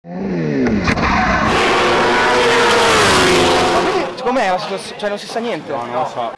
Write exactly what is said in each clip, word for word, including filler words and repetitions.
Com'è la situazione? Cioè non si sa niente? No, non lo so.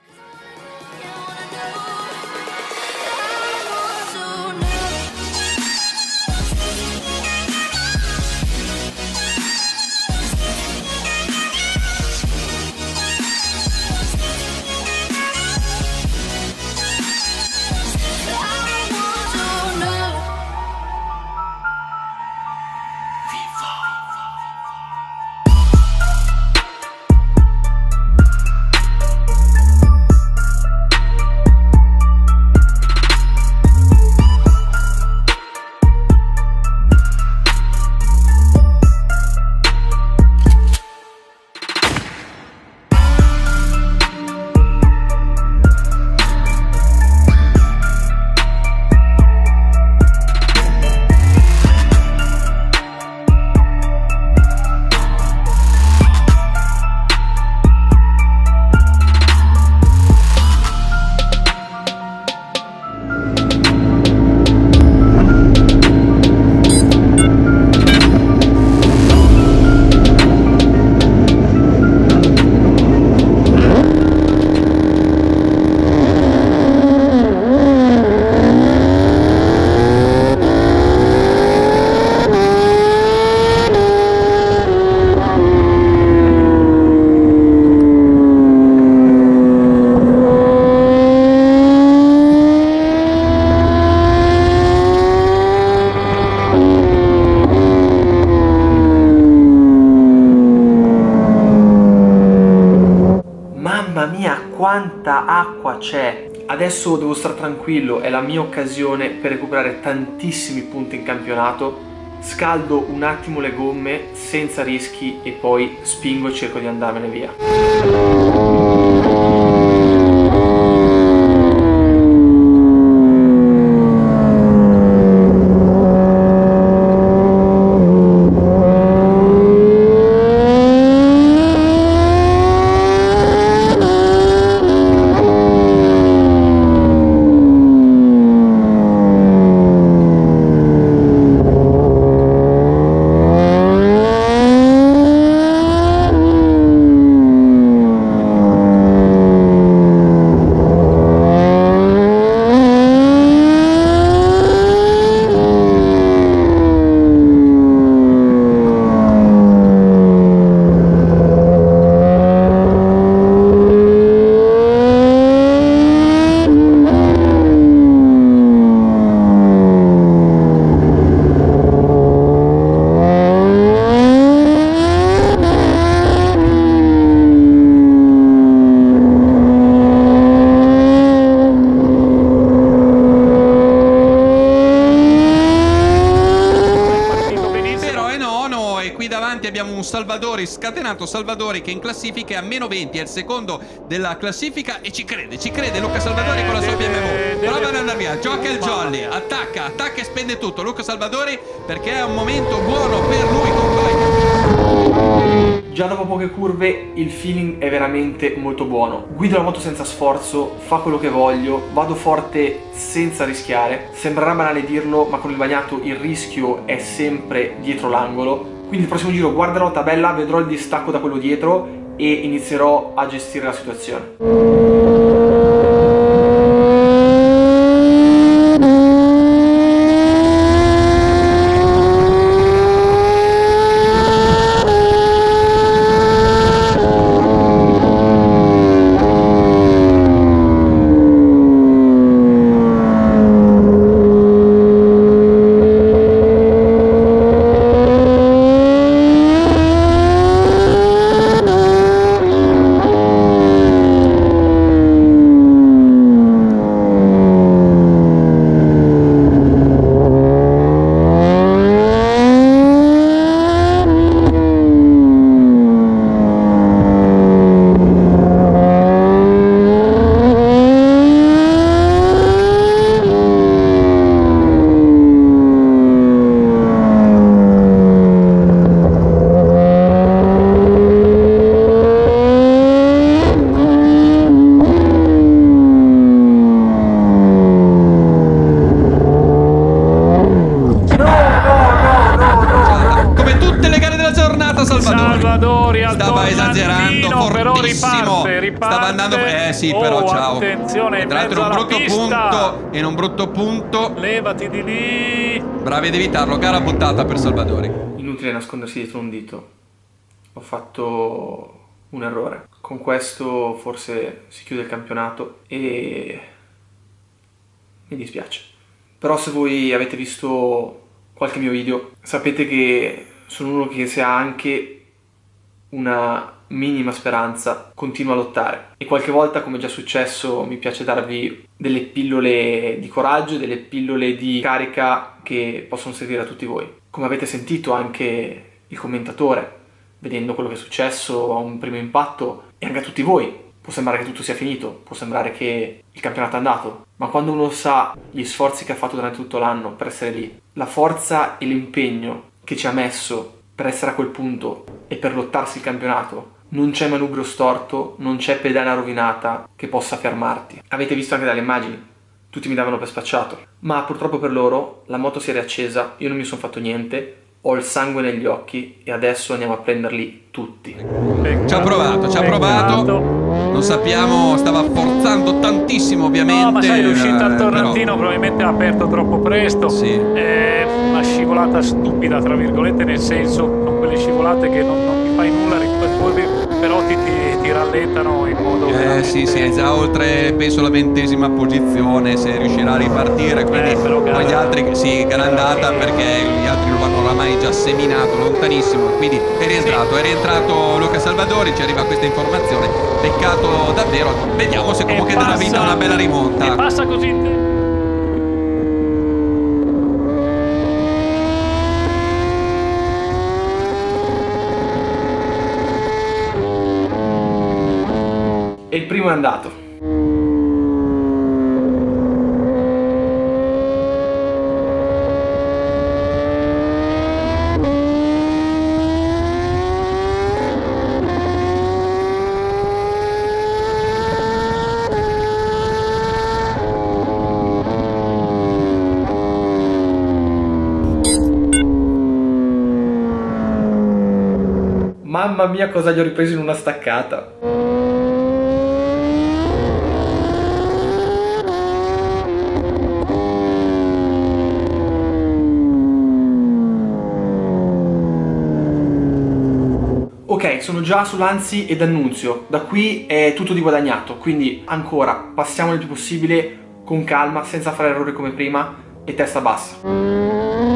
Mamma mia, quanta acqua c'è! Adesso devo stare tranquillo, è la mia occasione per recuperare tantissimi punti in campionato. Scaldo un attimo le gomme senza rischi e poi spingo e cerco di andarmene via. Abbiamo un Salvadori scatenato, Salvadori che in classifica è a meno venti, è il secondo della classifica e ci crede, ci crede Luca Salvadori con la sua B M W. Prova ad andare via, gioca il jolly, attacca, attacca e spende tutto Luca Salvadori perché è un momento buono per lui, compagno. Già dopo poche curve il feeling è veramente molto buono. Guido la moto senza sforzo, fa quello che voglio, vado forte senza rischiare. Sembrerà banale dirlo, ma con il bagnato il rischio è sempre dietro l'angolo. Quindi il prossimo giro guarderò la tabella, vedrò il distacco da quello dietro e inizierò a gestire la situazione. Salvadori. Salvadori al Stava esagerando tornantino, però fortissimo. riparte, riparte. Stava andando. Eh sì, Oh, però ciao. attenzione, E tra l'altro in in un mezzo brutto alla pista. punto. In un brutto punto. Levati di lì. Bravi ad evitarlo. Gara buttata per Salvadori. Inutile nascondersi dietro un dito. Ho fatto un errore. Con questo forse si chiude il campionato e mi dispiace. Però se voi avete visto qualche mio video sapete che sono uno che se ha anche una minima speranza continua a lottare e qualche volta, come è già successo, mi piace darvi delle pillole di coraggio, delle pillole di carica che possono servire a tutti voi. Come avete sentito anche il commentatore, vedendo quello che è successo, a un primo impatto, e anche a tutti voi, può sembrare che tutto sia finito, può sembrare che il campionato è andato, ma quando uno sa gli sforzi che ha fatto durante tutto l'anno per essere lì, la forza e l'impegno che ci ha messo per essere a quel punto e per lottarsi il campionato, non c'è manubrio storto, non c'è pedana rovinata che possa fermarti. Avete visto anche dalle immagini, tutti mi davano per spacciato, ma purtroppo per loro la moto si è riaccesa, io non mi sono fatto niente, ho il sangue negli occhi e adesso andiamo a prenderli tutti. Peccato, Ci ha provato, ci ha provato. peccato. Non sappiamo, stava forzando tantissimo ovviamente. No, ma sai, l'uscita al eh, tornantino però- probabilmente ha aperto troppo presto. Sì. È una scivolata stupida, tra virgolette, nel senso, non quelle scivolate che non, non ti fai nulla, però ti, ti, ti rallentano in modo Eh veramente- sì, sì, è già oltre, penso, la ventesima posizione, se riuscirà a ripartire, quindi Eh, però gara- poi gli altri, sì, gara andata perché gli altri lo hanno oramai già seminato lontanissimo, quindi è rientrato, è rientrato Luca Salvadori, ci arriva questa informazione, peccato davvero, vediamo se E comunque dalla passa- vita una bella E rimonta. passa così in te- E il primo è andato. Mamma mia, cosa gli ho ripreso in una staccata. Ok, sono già su Lanzi ed Annunzio, da qui è tutto di guadagnato, quindi ancora passiamo il più possibile con calma, senza fare errori come prima e testa bassa.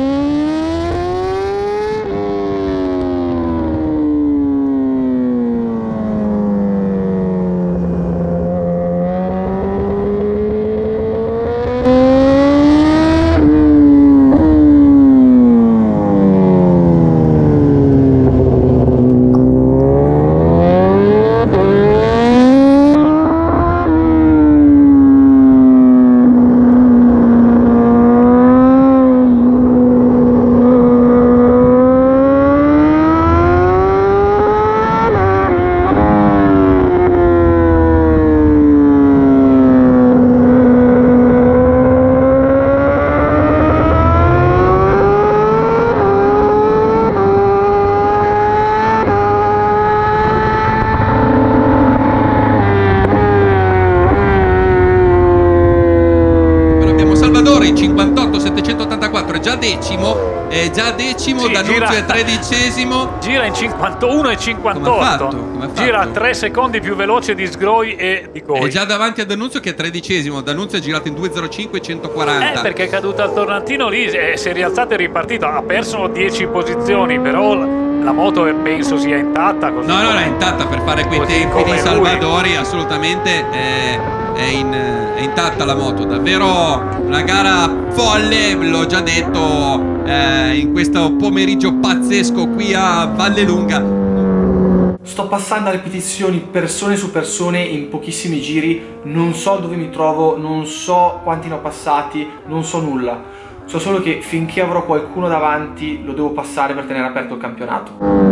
cinquantotto settecentottantaquattro è già decimo, è già decimo, Sì, D'Annunzio gira- è tredicesimo. gira in cinquantuno e cinquantotto. Come ha fatto? Come ha fatto? Gira tre secondi più veloce di Sgroi e di Goi. È già davanti a D'Annunzio che è tredicesimo. D'Annunzio è girato in due zero cinque centoquaranta. Eh, perché è caduta al tornantino lì, eh, si è rialzata e ripartito. Ha perso dieci posizioni, però l- la moto è- penso sia intatta. Così No, no, no, come- è intatta per fare quei così tempi come di lui. Salvadori, assolutamente è, è in- è intatta la moto. Davvero una gara folle, l'ho già detto, eh, in questo pomeriggio pazzesco qui a Vallelunga. Sto passando a ripetizioni persone su persone in pochissimi giri, non so dove mi trovo, non so quanti ne ho passati, non so nulla. So solo che finché avrò qualcuno davanti lo devo passare per tenere aperto il campionato.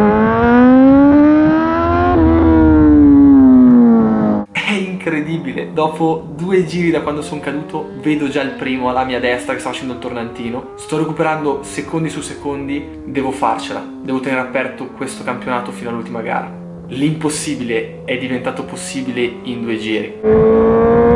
È incredibile, dopo due giri da quando sono caduto, vedo già il primo alla mia destra che sta facendo il tornantino. Sto recuperando secondi su secondi, devo farcela, devo tenere aperto questo campionato fino all'ultima gara. L'impossibile è diventato possibile in due giri.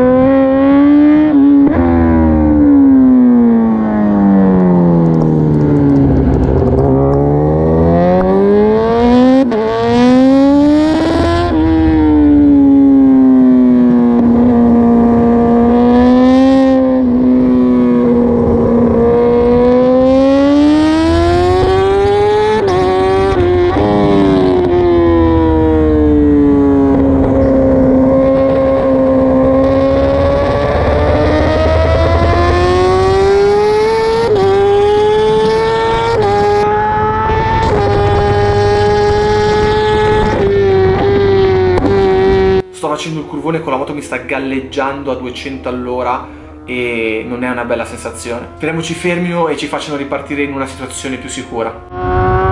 Facendo il curvone con la moto mi sta galleggiando a duecento all'ora e non è una bella sensazione. Speriamo ci fermino e ci facciano ripartire in una situazione più sicura.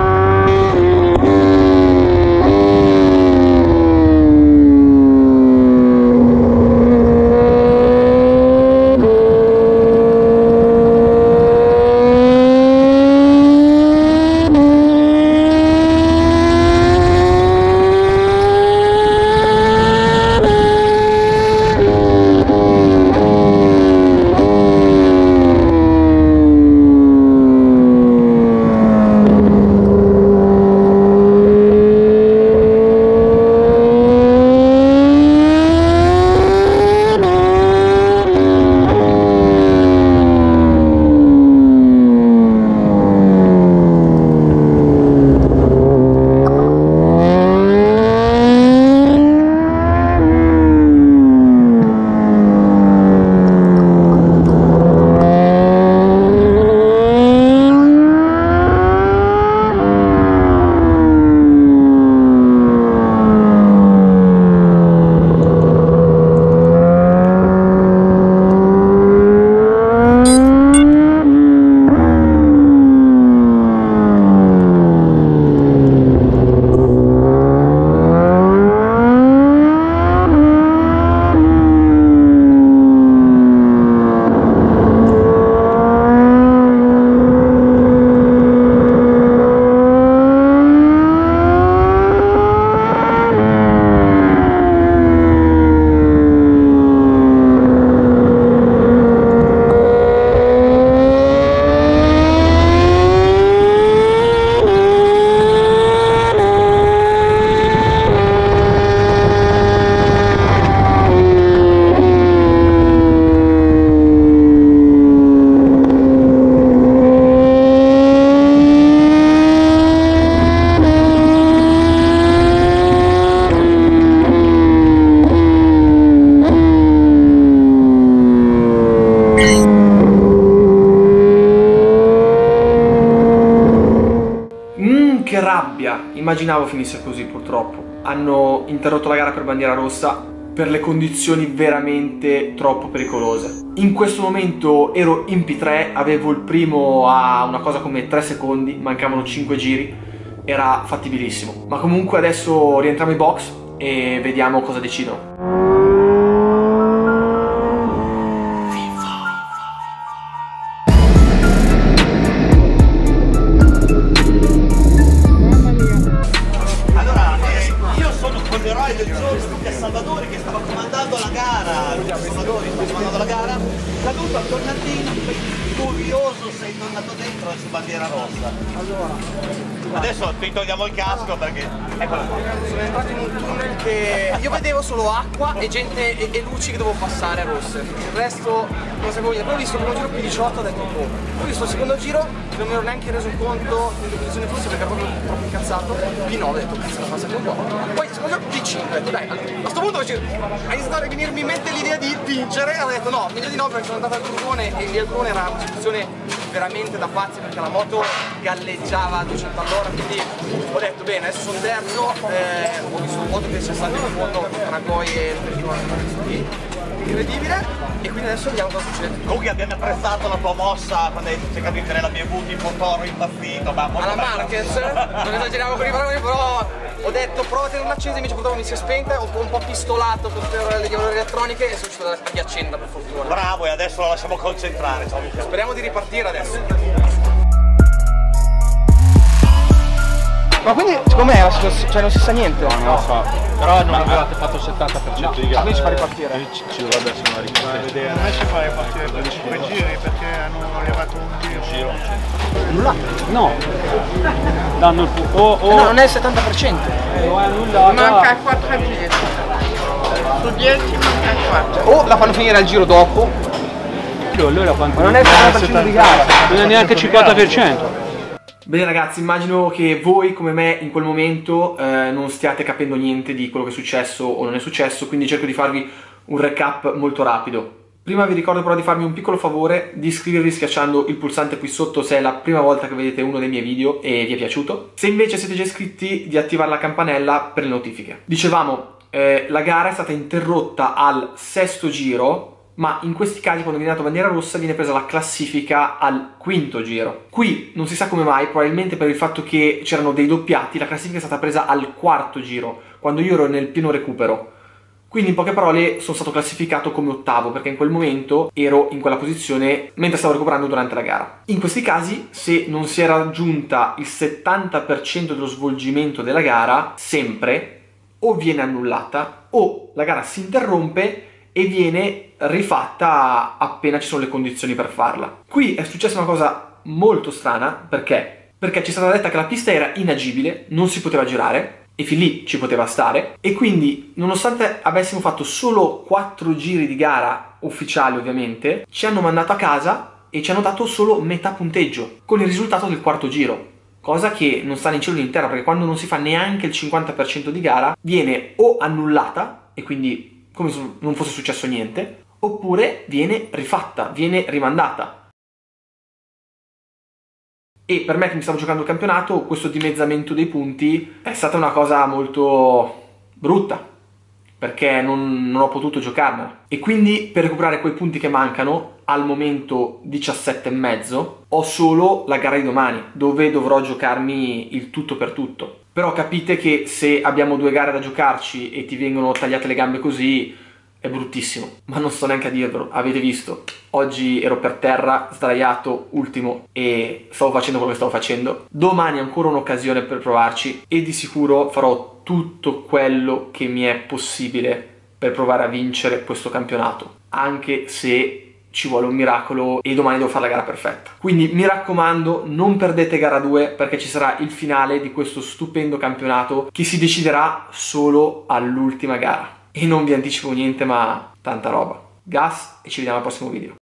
Che rabbia! Immaginavo finisse così, purtroppo. Hanno interrotto la gara per bandiera rossa per le condizioni veramente troppo pericolose. In questo momento ero in P tre, avevo il primo a una cosa come tre secondi, mancavano cinque giri, era fattibilissimo. Ma comunque adesso rientriamo in box e vediamo cosa decidono. Salvadori che stava comandando la gara, Luca Salvadori stava comandando la gara, caduto al tornantino, curioso sei tornato dentro su bandiera rossa. Allora, adesso ti togliamo il casco perché... Eccola qua. Sono entrato in un tunnel che io vedevo solo acqua e gente e, e luci che dovevo passare a rosse. Il resto non sapevo niente. Poi ho visto il primo giro P diciotto, ho detto boh. Poi ho visto il secondo giro, non mi ero neanche reso conto in che posizione fosse perché ero proprio troppo incazzato. P nove, ho detto cazzo la passata un po'. Poi il secondo giro P cinque, ho detto dai, a questo punto ha iniziato a venirmi in mente l'idea di vincere, ho detto no, meglio di no perché sono andato al curvone e lì al curvone era una situazione veramente da pazzi perché la moto galleggiava a duecento all'ora, quindi ho detto bene, adesso sono terzo, eh, ho visto un moto che si è salito in fondo tra Goi e il incredibile. E quindi adesso vediamo cosa succede. Comunque abbiamo apprezzato la tua mossa quando hai cercato di tenere la mia booty, il motoro impazzito, ma molto Alla bello. Marquez, non esageriamo con i paragoni, però ho detto prova a tenere accesa, invece purtroppo mi si è spenta, ho un po' pistolato per le chiaviere elettroniche e sono riuscito a riaccenderla per fortuna. Bravo, e adesso lo lasciamo concentrare. Ciao, Michele. Speriamo di ripartire adesso. Ma quindi com'è? Cioè non si sa niente? No, non lo so. Però non avevate fatto il settanta per cento di gara. Quindi ci fa ripartire. Ci, ci dovrebbe essere una ripartenza. A me si fa ripartire per cinque giri perché hanno levato un giro. Annullato? No. Danno il pu- oh, oh. Eh no, non è il settanta per cento. Eh, oh, è annullato. Manca quattro giri. Su dieci manca quattro. O la fanno finire al giro dopo. Allora quanto? Ma non è il settanta per cento di gara. Non è neanche il cinquanta per cento. Bene ragazzi, immagino che voi come me in quel momento eh, non stiate capendo niente di quello che è successo o non è successo, quindi cerco di farvi un recap molto rapido. Prima vi ricordo però di farmi un piccolo favore, di iscrivervi schiacciando il pulsante qui sotto se è la prima volta che vedete uno dei miei video e vi è piaciuto. Se invece siete già iscritti, di attivare la campanella per le notifiche. Dicevamo, eh, la gara è stata interrotta al sesto giro, ma in questi casi quando viene dato bandiera rossa viene presa la classifica al quinto giro. Qui non si sa come mai, probabilmente per il fatto che c'erano dei doppiati, la classifica è stata presa al quarto giro, quando io ero nel pieno recupero. Quindi in poche parole sono stato classificato come ottavo, perché in quel momento ero in quella posizione mentre stavo recuperando durante la gara. In questi casi, se non si è raggiunta il settanta per cento dello svolgimento della gara, sempre o viene annullata o la gara si interrompe e viene rifatta appena ci sono le condizioni per farla. Qui è successa una cosa molto strana, perché? Perché ci è stata detta che la pista era inagibile, non si poteva girare, e fin lì ci poteva stare, e quindi nonostante avessimo fatto solo quattro giri di gara ufficiali ovviamente, ci hanno mandato a casa e ci hanno dato solo metà punteggio, con il risultato del quarto giro. Cosa che non sta né in cielo né in terra, perché quando non si fa neanche il cinquanta per cento di gara, viene o annullata, e quindi come se non fosse successo niente, oppure viene rifatta, viene rimandata. E per me che mi stavo giocando il campionato, questo dimezzamento dei punti è stata una cosa molto brutta, perché non, non ho potuto giocarmela. E quindi per recuperare quei punti che mancano, al momento diciassette e mezzo, ho solo la gara di domani, dove dovrò giocarmi il tutto per tutto. Però capite che se abbiamo due gare da giocarci e ti vengono tagliate le gambe così, è bruttissimo. Ma non sto neanche a dirvelo, avete visto. Oggi ero per terra, sdraiato, ultimo, e stavo facendo quello che stavo facendo. Domani ancora un'occasione per provarci e di sicuro farò tutto quello che mi è possibile per provare a vincere questo campionato. Anche se ci vuole un miracolo e domani devo fare la gara perfetta. Quindi mi raccomando, non perdete gara due, perché ci sarà il finale di questo stupendo campionato che si deciderà solo all'ultima gara. E non vi anticipo niente, ma tanta roba. Gas e ci vediamo al prossimo video.